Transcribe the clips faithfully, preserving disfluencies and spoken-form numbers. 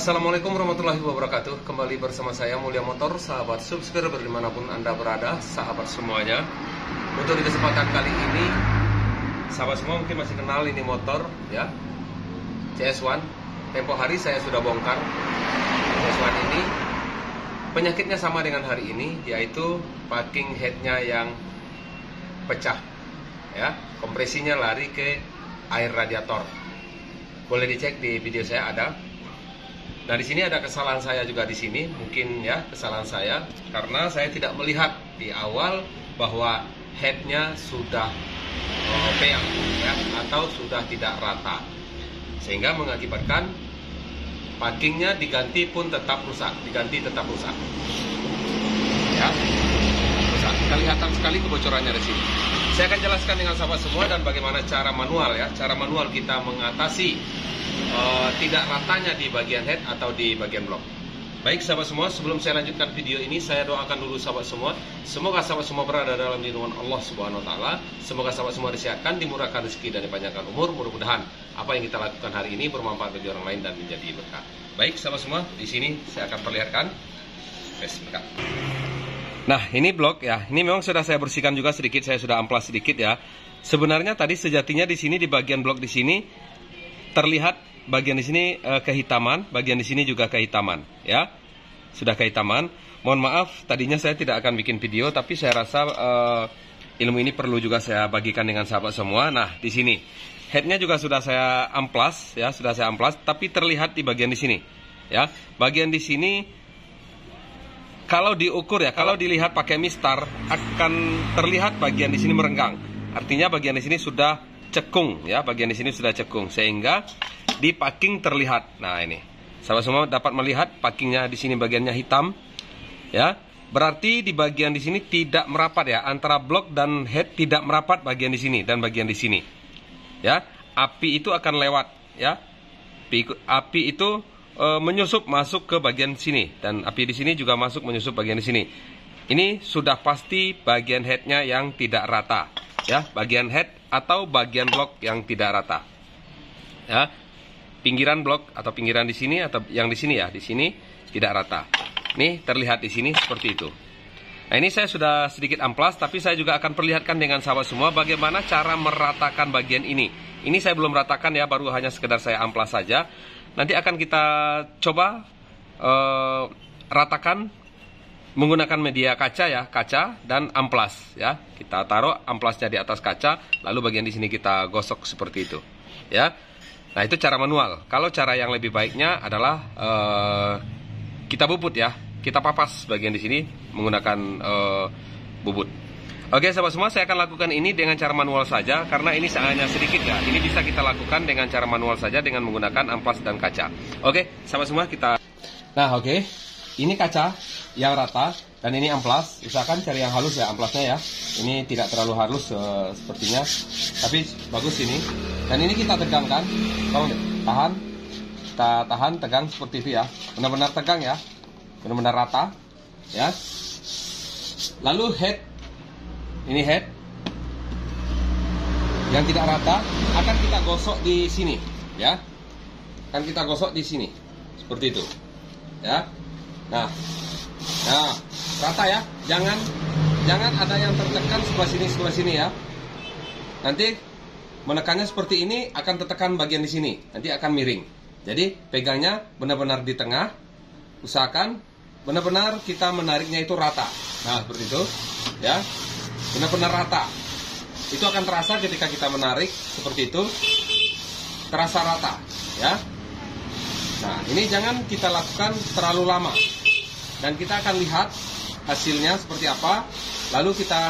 Assalamualaikum warahmatullahi wabarakatuh. Kembali bersama saya Mulia Motor, sahabat subscriber dimanapun Anda berada, sahabat semuanya. Untuk di kesempatan kali ini, sahabat semua mungkin masih kenal ini motor ya, C S satu. Tempo hari saya sudah bongkar C S satu ini. Penyakitnya sama dengan hari ini, yaitu packing headnya yang pecah ya, kompresinya lari ke air radiator. Boleh dicek di video saya ada. Nah, di sini ada kesalahan saya juga di sini, mungkin ya kesalahan saya karena saya tidak melihat di awal bahwa headnya sudah uh, peang ya, atau sudah tidak rata, sehingga mengakibatkan packingnya diganti pun tetap rusak, diganti tetap rusak. Ya, rusak. Kelihatan sekali kebocorannya di sini. Saya akan jelaskan dengan sahabat semua dan bagaimana cara manual ya, cara manual kita mengatasi Uh, tidak ratanya di bagian head atau di bagian blok. Baik sahabat semua, sebelum saya lanjutkan video ini, saya doakan dulu sahabat semua, semoga sahabat semua berada dalam lindungan Allah Subhanahu Wa Taala. Semoga sahabat semua disehatkan, dimurahkan rezeki dan dipanjangkan umur. Mudah-mudahan apa yang kita lakukan hari ini bermanfaat bagi orang lain dan menjadi berkah. Baik sahabat semua, di sini saya akan perlihatkan. Yes, berkah. Nah, ini blok ya. Ini memang sudah saya bersihkan juga sedikit, saya sudah amplas sedikit ya. Sebenarnya tadi sejatinya di sini, di bagian blok di sini terlihat bagian di sini e, kehitaman, bagian di sini juga kehitaman, ya, sudah kehitaman. Mohon maaf, tadinya saya tidak akan bikin video, tapi saya rasa e, ilmu ini perlu juga saya bagikan dengan sahabat semua. Nah, di sini headnya juga sudah saya amplas, ya, sudah saya amplas, tapi terlihat di bagian di sini, ya, bagian di sini kalau diukur ya, kalau dilihat pakai mistar akan terlihat bagian di sini merenggang. Artinya bagian di sini sudah cekung ya, bagian di sini sudah cekung sehingga di packing terlihat. Nah, ini sahabat semua dapat melihat packingnya di sini bagiannya hitam ya, berarti di bagian di sini tidak merapat ya, antara blok dan head tidak merapat bagian di sini dan bagian di sini ya. Api itu akan lewat ya, api, api itu e, menyusup masuk ke bagian sini, dan api di sini juga masuk menyusup bagian di sini. Ini sudah pasti bagian headnya yang tidak rata ya, bagian head atau bagian blok yang tidak rata ya, pinggiran blok atau pinggiran di sini atau yang di sini ya, di sini tidak rata. Nih terlihat di sini seperti itu. Nah, ini saya sudah sedikit amplas, tapi saya juga akan perlihatkan dengan sahabat semua bagaimana cara meratakan bagian ini. Ini saya belum ratakan ya, baru hanya sekedar saya amplas saja. Nanti akan kita coba uh, ratakan menggunakan media kaca ya, kaca dan amplas ya. Kita taruh amplasnya di atas kaca, lalu bagian di sini kita gosok seperti itu ya. Nah, itu cara manual. Kalau cara yang lebih baiknya adalah uh, kita bubut ya, kita papas bagian di sini menggunakan uh, bubut. Oke sahabat semua, saya akan lakukan ini dengan cara manual saja karena ini hanya sedikit ya. Ini bisa kita lakukan dengan cara manual saja dengan menggunakan amplas dan kaca. Oke sahabat semua, kita. Nah, oke. Ini kaca yang rata dan ini amplas. Usahakan cari yang halus ya amplasnya ya. Ini tidak terlalu halus uh, sepertinya, tapi bagus ini. Dan ini kita tegangkan, tolong deh, tahan, kita tahan, tegang seperti itu ya. Benar-benar tegang ya, benar-benar rata ya. Lalu head, ini head yang tidak rata akan kita gosok di sini ya. Akan kita gosok di sini seperti itu ya. Nah, nah, rata ya, jangan jangan ada yang tertekan sebelah sini sebelah sini ya. Nanti menekannya seperti ini akan tertekan bagian di sini, nanti akan miring. Jadi pegangnya benar-benar di tengah, usahakan benar-benar kita menariknya itu rata. Nah, seperti itu ya, benar-benar rata. Itu akan terasa ketika kita menarik seperti itu, terasa rata ya. Nah, ini jangan kita lakukan terlalu lama. Dan kita akan lihat hasilnya seperti apa. Lalu kita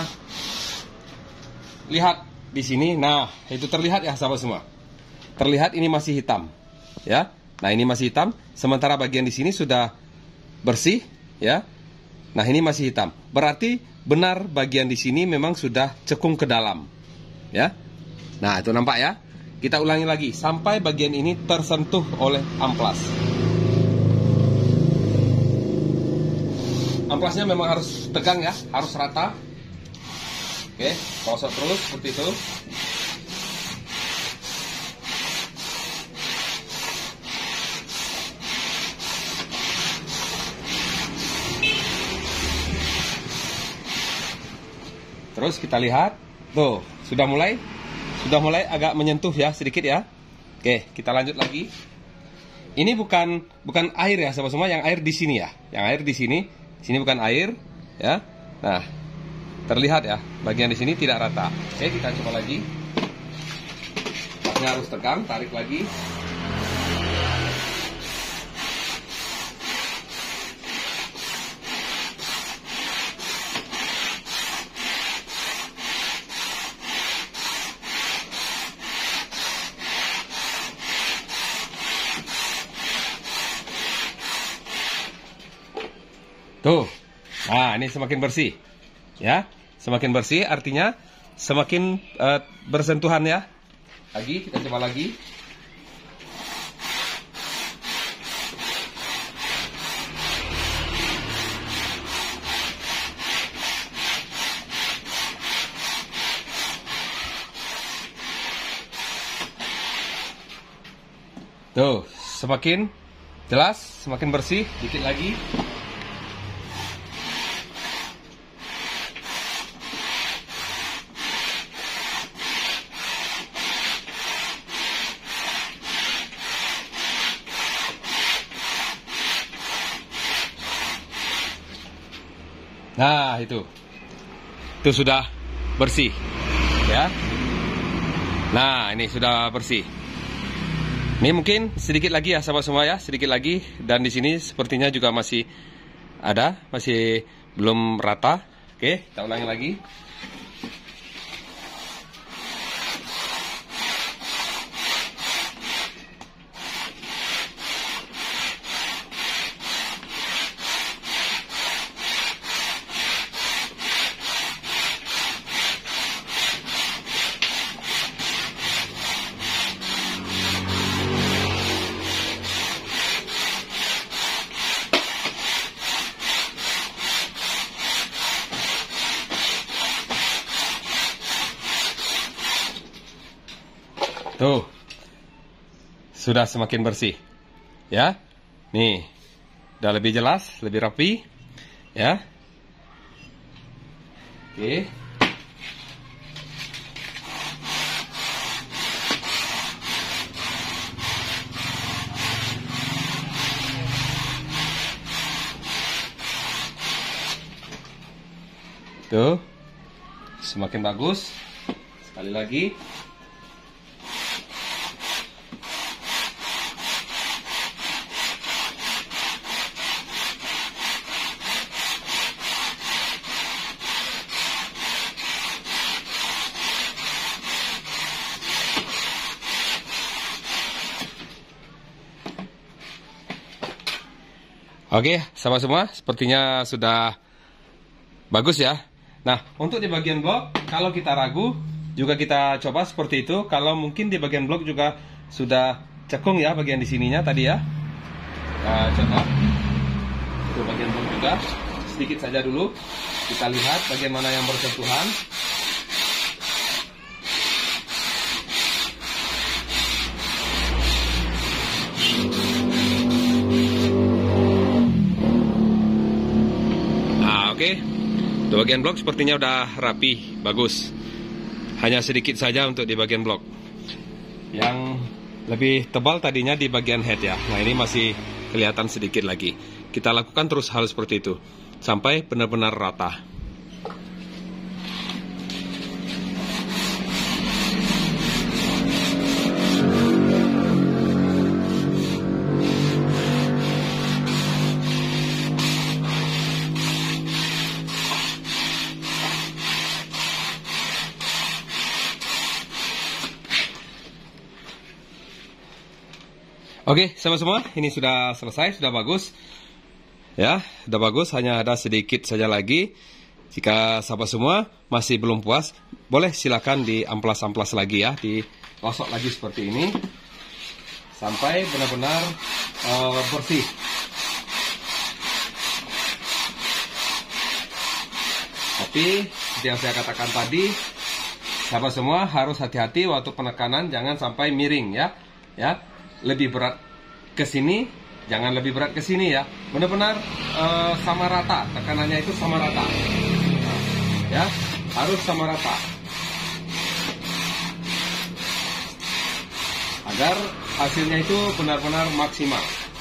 lihat di sini. Nah, itu terlihat ya sahabat semua. Terlihat ini masih hitam ya. Nah, ini masih hitam, sementara bagian di sini sudah bersih ya. Nah, ini masih hitam. Berarti benar bagian di sini memang sudah cekung ke dalam ya. Nah, itu nampak ya. Kita ulangi lagi sampai bagian ini tersentuh oleh amplas. Amplasnya memang harus tegang ya, harus rata. Oke, gosok terus seperti itu. Terus kita lihat, tuh sudah mulai, sudah mulai agak menyentuh ya sedikit ya. Oke, kita lanjut lagi. Ini bukan bukan air ya sahabat semua, yang air di sini ya, yang air di sini, sini bukan air ya. Nah, terlihat ya, bagian di sini tidak rata. Oke, kita coba lagi. Pasnya harus tegang, tarik lagi. Tuh, nah ini semakin bersih, ya, semakin bersih artinya semakin uh, bersentuhan ya. Lagi, kita coba lagi. Tuh, semakin jelas, semakin bersih, dikit lagi. Nah, itu. Itu sudah bersih. Ya. Nah, ini sudah bersih. Ini mungkin sedikit lagi ya sahabat semua ya, sedikit lagi, dan di sini sepertinya juga masih ada, masih belum rata. Oke, kita ulangi lagi. Tuh, sudah semakin bersih, ya. Nih, udah lebih jelas, lebih rapi, ya. Oke. Tuh, semakin bagus. Sekali lagi. Oke, sahabat semua, sepertinya sudah bagus ya. Nah, untuk di bagian blok, kalau kita ragu, juga kita coba seperti itu. Kalau mungkin di bagian blok juga sudah cekung ya, bagian di sininya tadi ya. Nah, coba. Itu bagian blok juga, sedikit saja dulu. Kita lihat bagaimana yang bersentuhan. Oke, di bagian blok sepertinya udah rapi, bagus. Hanya sedikit saja untuk di bagian blok. Yang lebih tebal tadinya di bagian head ya. Nah, ini masih kelihatan sedikit lagi. Kita lakukan terus hal seperti itu sampai benar-benar rata. Oke, sahabat semua, ini sudah selesai, sudah bagus. Ya, sudah bagus, hanya ada sedikit saja lagi. Jika sahabat semua masih belum puas, boleh silakan diamplas-amplas lagi ya, digosok lagi seperti ini. Sampai benar-benar uh, bersih. Tapi, seperti yang saya katakan tadi, sahabat semua harus hati-hati waktu penekanan, jangan sampai miring ya. Ya. Lebih berat ke sini, jangan lebih berat ke sini ya. Benar-benar uh, sama rata, tekanannya itu sama rata. Ya, harus sama rata agar hasilnya itu benar-benar maksimal.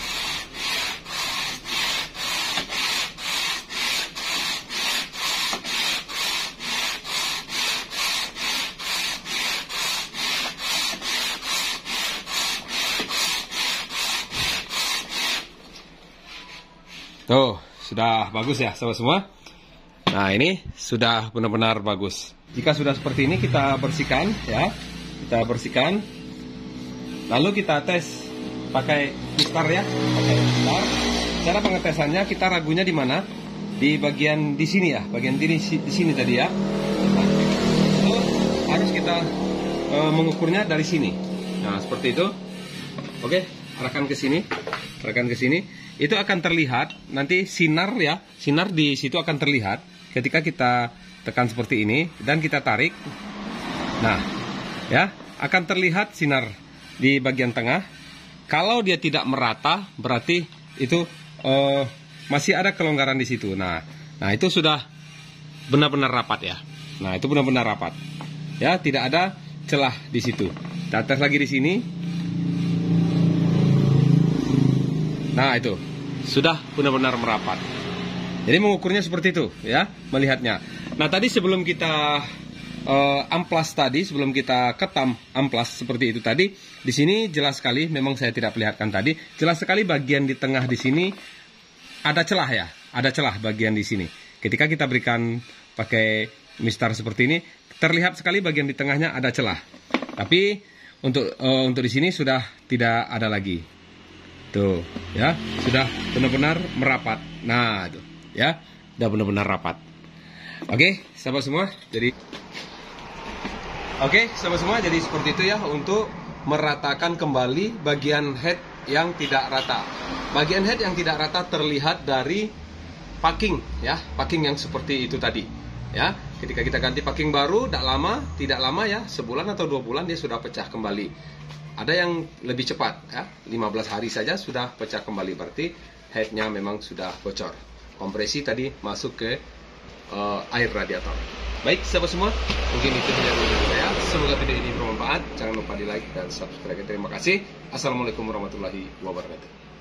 Tuh, sudah bagus ya sahabat semua. Nah, ini sudah benar-benar bagus. Jika sudah seperti ini, kita bersihkan ya. Kita bersihkan. Lalu kita tes pakai mistar ya, pakai mistar. Cara pengetesannya kita ragunya di mana? Di bagian di sini ya, bagian di, di sini tadi ya. Nah, itu harus kita e, mengukurnya dari sini. Nah, seperti itu. Oke, arahkan ke sini. Arahkan ke sini. Itu akan terlihat nanti sinar ya, sinar di situ akan terlihat ketika kita tekan seperti ini dan kita tarik. Nah, ya, akan terlihat sinar di bagian tengah. Kalau dia tidak merata, berarti itu uh, masih ada kelonggaran di situ. Nah, nah itu sudah benar-benar rapat ya. Nah, itu benar-benar rapat. Ya, tidak ada celah di situ. Kita tes lagi di sini. Nah, itu sudah benar-benar merapat. Jadi mengukurnya seperti itu ya, melihatnya. Nah, tadi sebelum kita uh, amplas tadi, sebelum kita ketam amplas seperti itu tadi, di sini jelas sekali, memang saya tidak perlihatkan tadi, jelas sekali bagian di tengah di sini ada celah ya, ada celah bagian di sini. Ketika kita berikan pakai mistar seperti ini, terlihat sekali bagian di tengahnya ada celah. Tapi untuk uh, untuk di sini sudah tidak ada lagi. Tuh, ya, sudah benar-benar merapat. Nah, itu, ya, sudah benar-benar rapat. Oke, sahabat semua, jadi Oke, sahabat semua, jadi seperti itu ya untuk meratakan kembali bagian head yang tidak rata. Bagian head yang tidak rata terlihat dari packing ya, packing yang seperti itu tadi. Ya, ketika kita ganti packing baru, tidak lama, tidak lama ya, sebulan atau dua bulan dia sudah pecah kembali. Ada yang lebih cepat ya, lima belas hari saja sudah pecah kembali, berarti headnya memang sudah bocor. Kompresi tadi masuk ke uh, air radiator. Baik sahabat semua, mungkin itu saja dari saya. Semoga video ini bermanfaat. Jangan lupa di like dan subscribe. Terima kasih. Assalamualaikum warahmatullahi wabarakatuh.